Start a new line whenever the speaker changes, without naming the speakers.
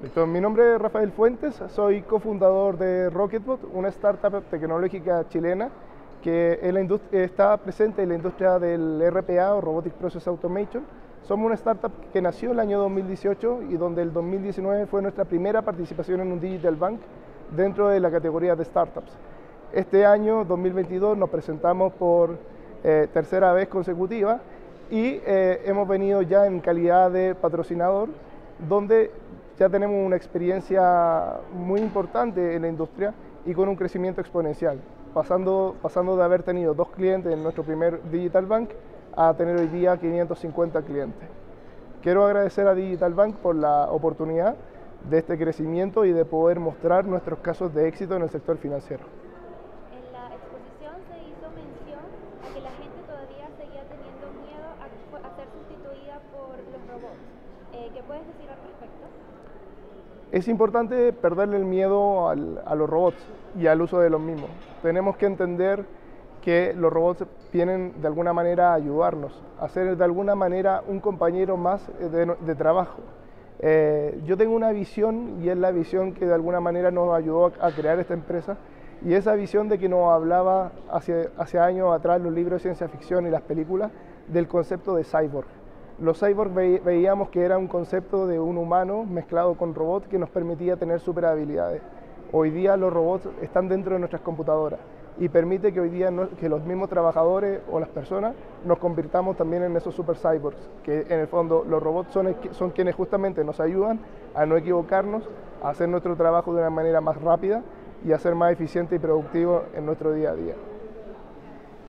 Perfecto. Mi nombre es Rafael Fuentes, soy cofundador de Rocketbot, una startup tecnológica chilena que está presente en la industria del RPA o Robotic Process Automation. Somos una startup que nació el año 2018 y donde el 2019 fue nuestra primera participación en un Digital Bank dentro de la categoría de startups. Este año, 2022, nos presentamos por tercera vez consecutiva y hemos venido ya en calidad de patrocinador, donde ya tenemos una experiencia muy importante en la industria y con un crecimiento exponencial, pasando de haber tenido 2 clientes en nuestro primer Digital Bank a tener hoy día 550 clientes. Quiero agradecer a Digital Bank por la oportunidad de este crecimiento y de poder mostrar nuestros casos de éxito en el sector financiero.
En la exposición se hizo mención a que la gente todavía seguía teniendo miedo a ser sustituida por los robots. ¿Qué puedes decir al respecto?
Es importante perderle el miedo a los robots y al uso de los mismos. Tenemos que entender que los robots vienen de alguna manera a ayudarnos, a ser de alguna manera un compañero más de trabajo. Yo tengo una visión y es la visión que de alguna manera nos ayudó a crear esta empresa, y esa visión de que nos hablaba hace años atrás los libros de ciencia ficción y las películas del concepto de cyborg. Los cyborgs veíamos que era un concepto de un humano mezclado con robot que nos permitía tener super habilidades. Hoy día los robots están dentro de nuestras computadoras y permite que hoy día que los mismos trabajadores o las personas nos convirtamos también en esos super cyborgs, que en el fondo los robots son quienes justamente nos ayudan a no equivocarnos, a hacer nuestro trabajo de una manera más rápida y a ser más eficiente y productivo en nuestro día a día.